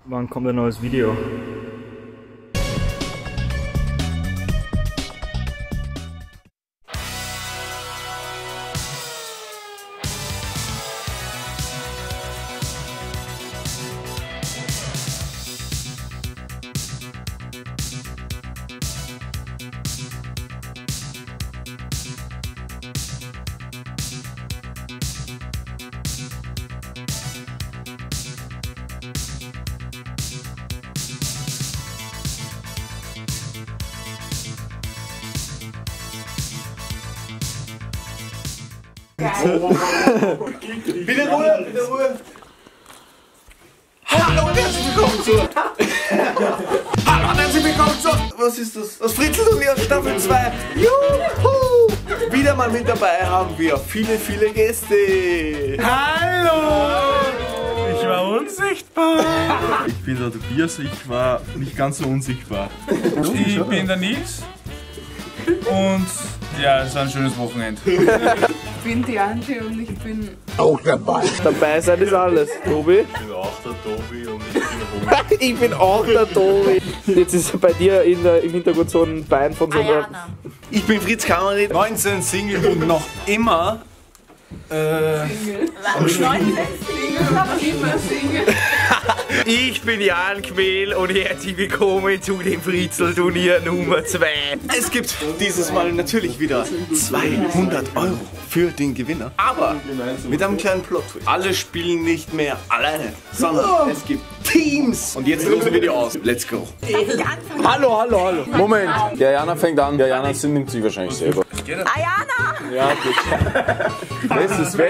Wann kommt ein neues Video? Bitte Ruhe, bitte Ruhe. Hallo und herzlich willkommen zu... Hallo und herzlich willkommen zu... Was ist das? Das Fritzl-Turnier Staffel 2. Juhu! Wieder mal mit dabei haben wir viele, viele Gäste. Hallo! Ich war unsichtbar. Ich bin der Tobias, ich war nicht ganz so unsichtbar. Ich bin der Nils. Und ja, es war ein schönes Wochenende. Ich bin die Antje und ich bin Auch dabei. Dabei sein ist alles. Tobi? Ich bin auch der Tobi und ich bin Robert. Ich bin auch der Tobi. Jetzt ist bei dir im Hintergrund so ein Bein von so einer... Ayana. Ich bin Fritz Kammerit. 19 Single und noch immer... Single, aber immer Single. Ich bin Jan Quell und herzlich willkommen zu dem Fritzl-Turnier Nummer 2. Es gibt dieses Mal natürlich wieder 200 € für den Gewinner. Aber mit einem kleinen Plot-Twist. Alle spielen nicht mehr alleine, sondern es gibt Teams. Und jetzt lösen wir die aus. Let's go. Hallo. Moment. Der Jana fängt an. Der Jana nimmt sich wahrscheinlich selber. Ayana! Ja, bitte. Wer ist es?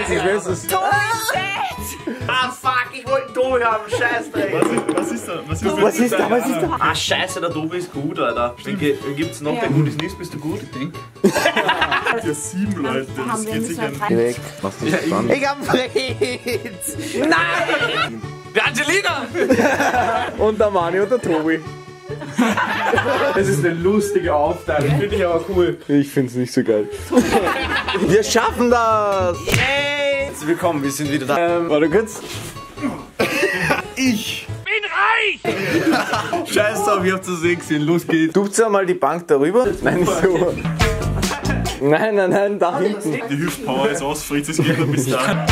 Ah fuck, ich wollte Tobi haben. Scheiß Dreck. Was ist da? Ah, scheiße, der Tobi ist gut, Alter. Wen gibt's noch, der gut ist nicht? Bist du gut? Ja, 7 Leute, das geht sicher nicht. Weg. Machst du das dran? Ich hab Fritz. Nein. Der Angelina! Und der Mani und der Tobi. Das ist eine lustige Aufteilung, finde ich aber cool. Ich find's nicht so geil. Wir schaffen das! Herzlich willkommen, wir sind wieder da. Warte kurz. Ich bin reich! Scheiß drauf, ich hab zu sehen gesehen. Los geht's. Tupst du mal die Bank darüber? Nein, nicht so. Nein, da hinten. Die Hüftpower ist aus, Fritz, es geht noch bis da.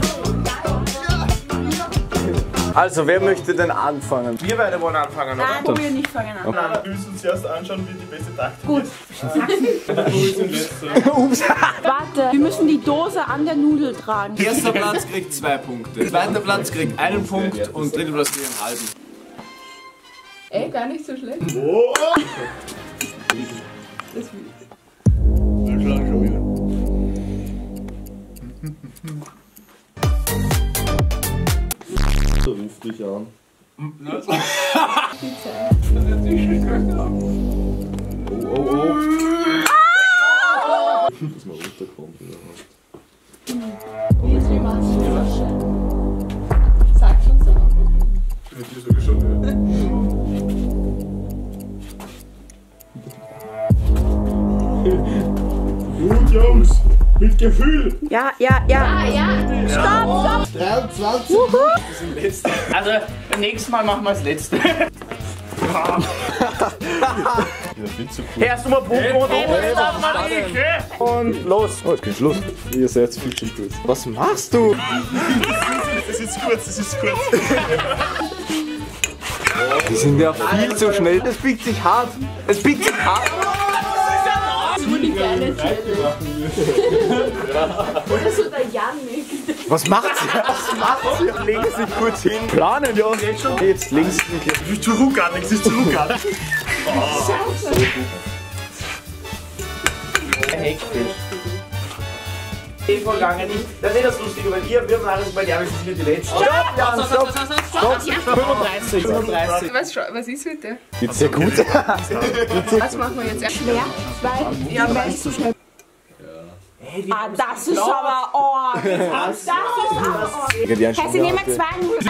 Also, wer möchte denn anfangen? Wir beide wollen anfangen, oder? Nein, wo wir nicht fangen an. Wir müssen uns erst anschauen, wie die beste Taktik Gut. ist. Warte, wir müssen die Dose an der Nudel tragen. Erster Platz kriegt 2 Punkte. Zweiter Platz kriegt 1 Punkt und dritter Platz kriegt einen halben. Ey, gar nicht so schlecht. Oh. Das will Ruf dich an. Dass man runterkommt oder was? Wie machst du das? Sag schon so. Ich hab sogar schon Gut, Jungs, mit Gefühl. Ja. Stopp! 23. Also, beim nächsten Mal machen wir das letzte. Ja, viel zu cool. Hörst du mal Pokémon? Und los. Oh, jetzt geht's los. Ihr seid viel zu gut. Was machst du? Das ist kurz. Die sind ja viel zu schnell. Das biegt sich hart. Es biegt sich hart. Nur die geile Challenge. Oder so der Janik. Was macht sie? Legen Sie sich kurz hin. Planen, ja. Jetzt links. Es ist zu ruckig, es ist zu ruckig. Hektisch. Vorgangen nicht. Das ist das Lustige, weil wir haben alles bei dir, wir sind nicht die Letzten. Stopp! 35. Was ist mit der? Geht sehr gut. Was machen wir jetzt? Schwer? 2? Ja, weil ich so schnell. Ah, das ist aber Org! Das ist aber Org! Sie nehmen 2 Minuten.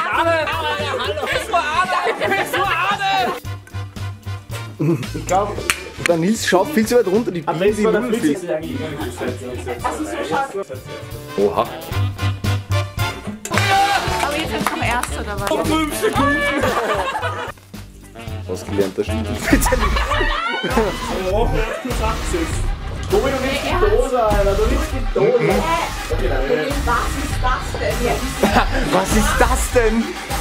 Ich glaube, der Nils schaut viel zu weit runter. Die biegen die Null viel. Oha. Aber jetzt kommen wir das oder was? 5 Sekunden. Ausgelernter Schwede. Oh, du sagst es. Tobi, du nimmst die Dose, Alter. Du nimmst die Dose. Was ist das denn? Was ist das denn?